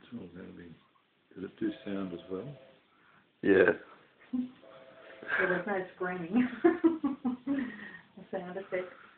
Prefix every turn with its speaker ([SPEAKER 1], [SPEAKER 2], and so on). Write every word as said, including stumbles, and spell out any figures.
[SPEAKER 1] It's all going to be... Does it do sound as well?
[SPEAKER 2] Yeah.
[SPEAKER 3] So there's no screaming. The sound effects.